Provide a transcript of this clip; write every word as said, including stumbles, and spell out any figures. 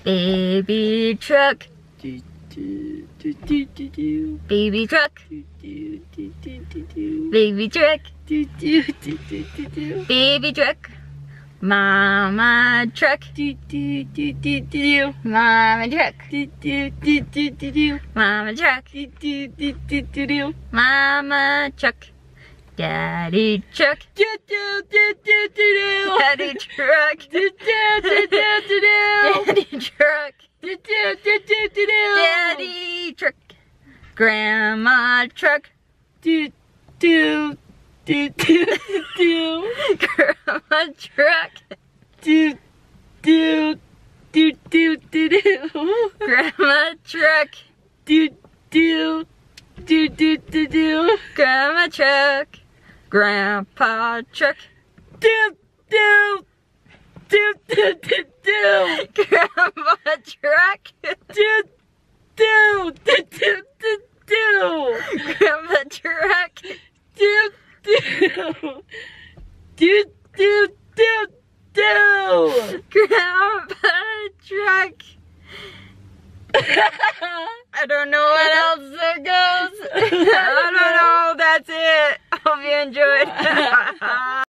Baby truck. Do, do, do, do, do, do. Baby truck. Do, do, do, do, do, do. Baby truck. Do, do, do, do, do, do. Baby truck. Mama truck. Do, do, do, do, do, do. Mama truck. Do, do, do, do, do, do. Mama truck. Do, do, do, do, do, do. Mama truck. Daddy truck. Do, do, do, do, do, do. Daddy truck. Do, do, do, do, do, do. Daddy truck. Do, do, do, do, do, do. Daddy truck. Grandma truck. Do, do, do, do, do. Grandma truck. Do, do, do, do, do, do. Grandma truck. Do, do, do, do, do, do. Grandma truck. Grandpa truck. Do, do, do, do, do, do. Grandma truck. Do, do, do, do, do, do. Grandma truck. Do, do, do, do, do, do. Grandpa truck. I don't know what else there goes. I don't know. That's it. Hope you enjoyed.